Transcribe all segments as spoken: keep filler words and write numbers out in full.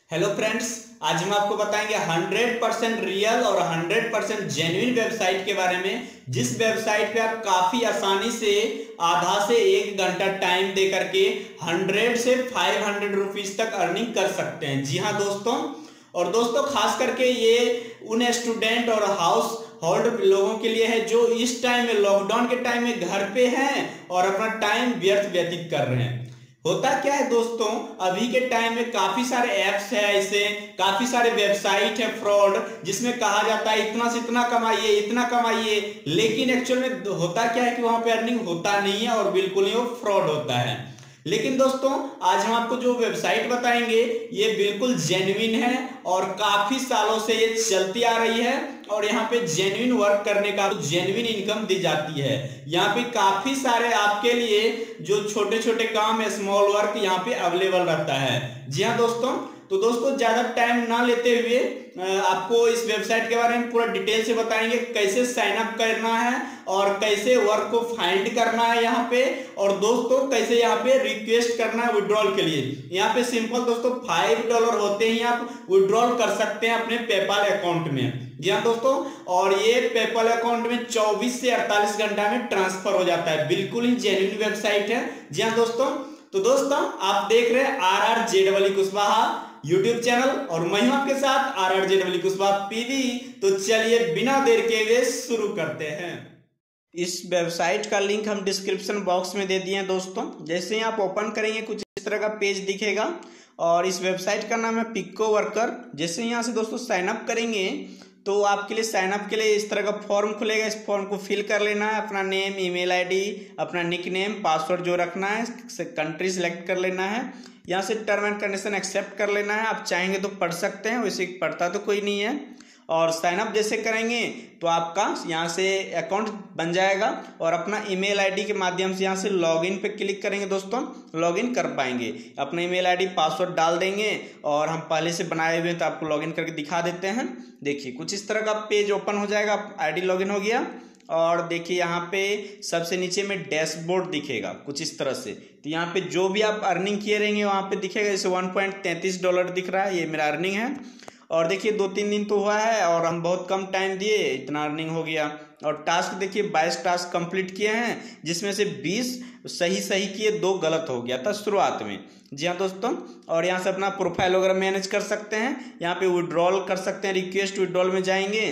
Hello friends, आज हम आपको बताएंगे हंड्रेड परसेंट रियल और हंड्रेड परसेंट जेन्युइन वेबसाइट के बारे में, जिस वेबसाइट पे आप काफी आसानी से आधा से एक घंटा टाइम दे करके हंड्रेड से फाइव हंड्रेड रुपीज तक अर्निंग कर सकते हैं। जी हाँ दोस्तों, और दोस्तों खास करके ये उन स्टूडेंट और हाउस होल्ड लोगों के लिए है जो इस टाइम में, लॉकडाउन के टाइम में घर पे हैं और अपना टाइम व्यर्थ व्यतीत कर रहे हैं। होता क्या है दोस्तों, अभी के टाइम में काफी सारे ऐप्स है, ऐसे काफी सारे वेबसाइट है फ्रॉड, जिसमें कहा जाता है इतना से इतना कमाइए, इतना कमाइए, लेकिन एक्चुअल में होता क्या है कि वहां पे अर्निंग होता नहीं है और बिल्कुल ही वो फ्रॉड होता है। लेकिन दोस्तों आज हम आपको जो वेबसाइट बताएंगे ये बिल्कुल जेन्युइन है और काफी सालों से ये चलती आ रही है और यहाँ पे जेन्युइन वर्क करने का जेन्युइन इनकम दी जाती है। यहाँ पे काफी सारे आपके लिए जो छोटे छोटे काम है, स्मॉल वर्क यहाँ पे अवेलेबल रहता है। जी हाँ दोस्तों, तो दोस्तों ज्यादा टाइम ना लेते हुए आपको इस वेबसाइट के बारे में पूरा डिटेल से बताएंगे, कैसे साइन अप करना है और कैसे वर्क को फाइंड करना है यहाँ पे, और दोस्तों कैसे यहाँ पे रिक्वेस्ट करना है विड्रॉल के लिए। यहाँ पे सिंपल दोस्तों फाइव डॉलर होते ही आप विड्रॉल कर सकते हैं अपने पेपाल अकाउंट में। जी हाँ दोस्तों, और ये पेपाल अकाउंट में चौबीस से अड़तालीस घंटा में ट्रांसफर हो जाता है। बिल्कुल ही जेन्युइन वेबसाइट है। जी हाँ दोस्तों, तो दोस्तों आप देख रहे हैं R R J W Kushwaha YouTube channel और मैं हूं आपके साथ R R J W Kushwaha PV. तो चलिए बिना देर के हुए शुरू करते हैं। इस वेबसाइट का लिंक हम डिस्क्रिप्शन बॉक्स में दे दिए हैं दोस्तों। जैसे ही आप ओपन करेंगे कुछ इस तरह का पेज दिखेगा और इस वेबसाइट का नाम है पिक्को वर्कर। जैसे यहाँ से दोस्तों साइन अप करेंगे तो आपके लिए साइन अप के लिए इस तरह का फॉर्म खुलेगा। इस फॉर्म को फिल कर लेना है, अपना नेम, ईमेल आईडी, अपना निक नेम, पासवर्ड जो रखना है, कंट्री सिलेक्ट कर लेना है, यहाँ से टर्म एंड कंडीशन एक्सेप्ट कर लेना है। आप चाहेंगे तो पढ़ सकते हैं, वैसे पढ़ता तो कोई नहीं है। और साइन अप जैसे करेंगे तो आपका यहाँ से अकाउंट बन जाएगा और अपना ईमेल आईडी के माध्यम से यहाँ से लॉगिन पे क्लिक करेंगे दोस्तों, लॉगिन कर पाएंगे। अपना ईमेल आईडी पासवर्ड डाल देंगे और हम पहले से बनाए हुए हैं तो आपको लॉगिन करके दिखा देते हैं। देखिए कुछ इस तरह का पेज ओपन हो जाएगा, आईडी लॉगिन हो गया और देखिए यहाँ पे सबसे नीचे में डैशबोर्ड दिखेगा कुछ इस तरह से। तो यहाँ पे जो भी आप अर्निंग किए रहेंगे वहाँ पे दिखेगा। जैसे वन पॉइंट तैंतीस डॉलर दिख रहा है, ये मेरा अर्निंग है। और देखिए दो तीन दिन तो हुआ है और हम बहुत कम टाइम दिए, इतना अर्निंग हो गया। और टास्क देखिए बाईस टास्क कंप्लीट किए हैं, जिसमें से बीस सही सही किए, दो गलत हो गया था शुरुआत में। जी हाँ दोस्तों, और यहाँ से अपना प्रोफाइल वगैरह मैनेज कर सकते हैं। यहाँ पे विड्रॉल कर सकते हैं, रिक्वेस्ट विड्रॉल में जाएंगे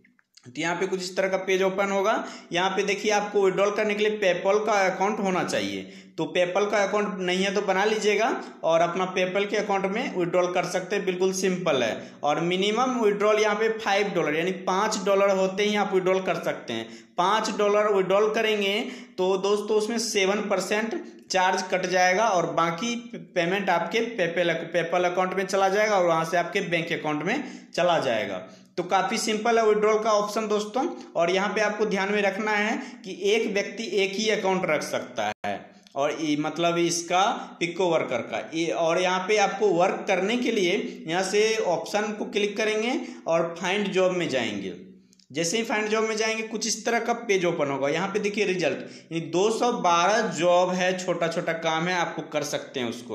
तो यहाँ पे कुछ इस तरह का पेज ओपन होगा। यहाँ पे देखिए आपको विड्रॉल करने के लिए पेपल का अकाउंट होना चाहिए। तो पेपल का अकाउंट नहीं है तो बना लीजिएगा और अपना पेपल के अकाउंट में विड्रॉल कर सकते हैं, बिल्कुल सिंपल है। और मिनिमम विड्रॉल यहाँ पे फाइव डॉलर यानी पाँच डॉलर होते ही आप विड्रॉल कर सकते हैं। पाँच डॉलर विड्रॉल करेंगे तो दोस्तों उसमें सेवन परसेंट चार्ज कट जाएगा और बाकी पेमेंट आपके पेपल पेपल अकाउंट में चला जाएगा और वहाँ से आपके बैंक अकाउंट में चला जाएगा। तो काफी सिंपल है विड्रॉल का ऑप्शन दोस्तों। और यहाँ पे आपको ध्यान में रखना है कि एक व्यक्ति एक ही अकाउंट रख सकता है, और ये मतलब इसका पिक्को वर्कर का ये। और यहाँ पे आपको वर्क करने के लिए यहाँ से ऑप्शन को क्लिक करेंगे और फाइंड जॉब में जाएंगे। जैसे ही फाइंड जॉब में जाएंगे कुछ इस तरह का पेज ओपन होगा। यहाँ पे देखिए रिजल्ट, ये दो सौ बारह जॉब है, छोटा छोटा काम है, आपको कर सकते हैं उसको।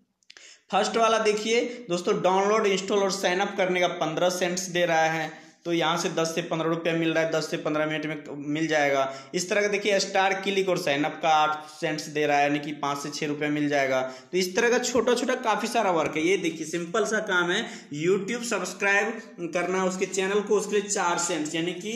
फर्स्ट वाला देखिए दोस्तों, डाउनलोड, इंस्टॉल और साइन अप करने का पंद्रह सेंट्स दे रहा है। तो यहाँ से दस से पंद्रह रुपया मिल रहा है, दस से पंद्रह मिनट में मिल जाएगा। इस तरह का देखिए स्टार क्लिक और साइन अप का आठ सेंट्स दे रहा है, यानी कि पाँच से छः रुपया मिल जाएगा। तो इस तरह का छोटा छोटा काफ़ी सारा वर्क है। ये देखिए सिंपल सा काम है, यूट्यूब सब्सक्राइब करना उसके चैनल को, उसके लिए चार सेंट्स यानी कि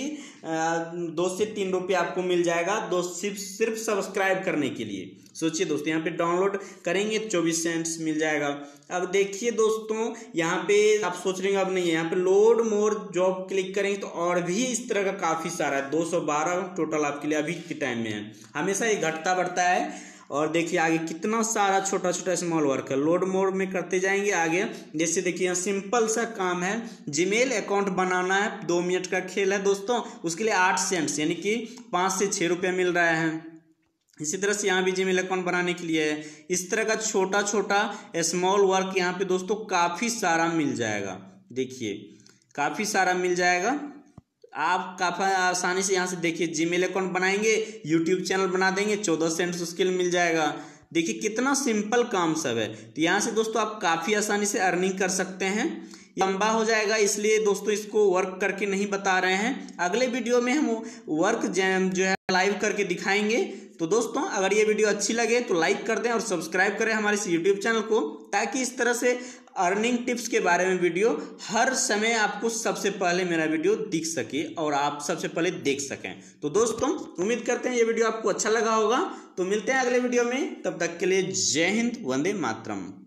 दो से तीन रुपये आपको मिल जाएगा, दो सिर्फ सिर्फ सब्सक्राइब करने के लिए। सोचिए दोस्तों, यहाँ पे डाउनलोड करेंगे चौबीस सेंट्स मिल जाएगा। अब देखिए दोस्तों, यहाँ पे आप सोच रहे हैं अब नहीं है, यहाँ पे लोड मोर जॉब क्लिक करेंगे तो और भी इस तरह का काफी सारा है। दो सौ बारह टोटल आपके लिए अभी के टाइम में है, हमेशा ये घटता बढ़ता है। और देखिए आगे कितना सारा छोटा छोटा स्मॉल वर्क है, लोड मोर में करते जाएंगे आगे। जैसे देखिए यहाँ सिंपल सा काम है, जीमेल अकाउंट बनाना है, दो मिनट का खेल है दोस्तों, उसके लिए आठ सेंट्स यानी कि पाँच से छः रुपये मिल रहा है। इसी तरह से यहाँ भी जीमेल अकाउंट बनाने के लिए है। इस तरह का छोटा छोटा स्मॉल वर्क यहाँ पे दोस्तों काफ़ी सारा मिल जाएगा। देखिए काफ़ी सारा मिल जाएगा, आप काफ़ी आसानी से यहाँ से देखिए जीमेल अकाउंट बनाएंगे, यूट्यूब चैनल बना देंगे, चौदह सेंट्स उसके लिए मिल जाएगा। देखिए कितना सिंपल काम सब है। तो यहाँ से दोस्तों आप काफ़ी आसानी से अर्निंग कर सकते हैं। लंबा हो जाएगा इसलिए दोस्तों इसको वर्क करके नहीं बता रहे हैं। अगले वीडियो में हम वर्क जो है लाइव करके दिखाएंगे। तो दोस्तों अगर ये वीडियो अच्छी लगे तो लाइक कर दें और सब्सक्राइब करें हमारे इस यूट्यूब चैनल को, ताकि इस तरह से अर्निंग टिप्स के बारे में वीडियो हर समय आपको सबसे पहले मेरा वीडियो दिख सके और आप सबसे पहले देख सकें। तो दोस्तों उम्मीद करते हैं ये वीडियो आपको अच्छा लगा होगा। तो मिलते हैं अगले वीडियो में, तब तक के लिए जय हिंद, वंदे मातरम।